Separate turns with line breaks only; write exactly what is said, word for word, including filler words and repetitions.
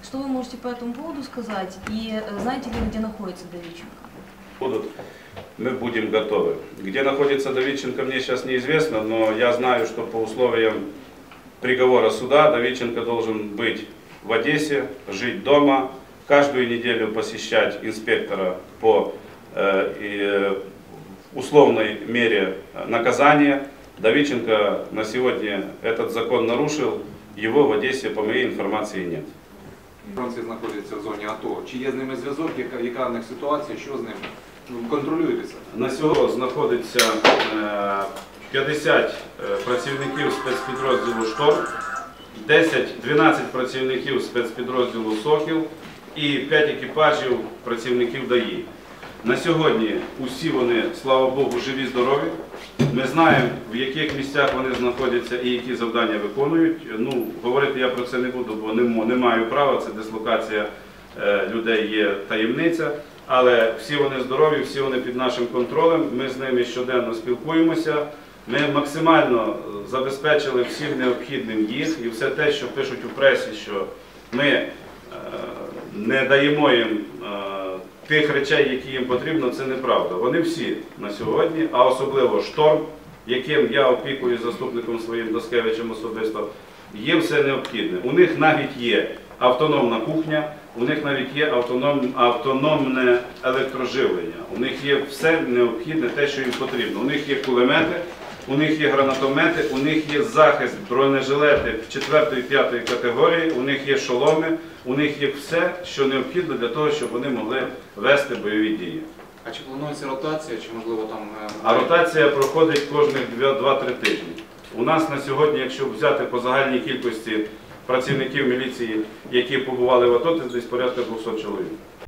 Что вы можете по этому поводу сказать? И знаете ли, где находится Давидченко?
Будут, мы будем готовы. Где находится Давидченко, мне сейчас неизвестно, но я знаю, что по условиям приговора суда Давидченко должен быть в Одессе, жить дома, каждую неделю посещать инспектора по э, э, условной мере наказания. Давидченко на сегодня этот закон нарушил, его в Одессе, по моей информации, нет.
Франції знаходяться в зоні АТО. Чи є з ними зв'язок, яка, яка в них ситуація, що з ними? Контролюєтеся?
На сьогодні знаходиться п'ятдесят працівників спецпідрозділу «Шторм», десять-дванадцять працівників спецпідрозділу «Сокіл» і п'ять екіпажів працівників ДАІ. На сьогодні усі вони, слава Богу, живі, здорові. Ми знаємо, в яких місцях вони знаходяться і які завдання виконують. Ну, говорити я про це не буду, бо не, не маю права, це дислокація е, людей є таємниця. Але всі вони здорові, всі вони під нашим контролем, ми з ними щоденно спілкуємося. Ми максимально забезпечили всім необхідним їх і все те, що пишуть у пресі, що ми е, не даємо їм е, тих речей, які їм потрібно, це неправда. Вони всі на сьогодні, а особливо «Шторм», яким я опікуюсь заступником своїм Доскевичем особисто, є все необхідне. У них навіть є автономна кухня, у них навіть є автоном, автономне електроживлення, у них є все необхідне, те, що їм потрібно. У них є кулемети, у них є гранатомети, у них є захист, бронежилети четвертої-п'ятої категорії, у них є шоломи, у них є все, що необхідно для того, щоб вони могли вести бойові дії.
А чи планується ротація, чи можливо там...
А ротація проходить кожних два-три тижні. У нас на сьогодні, якщо взяти по загальній кількості працівників міліції, які побували в АТО, це десь порядка двохсот чоловік.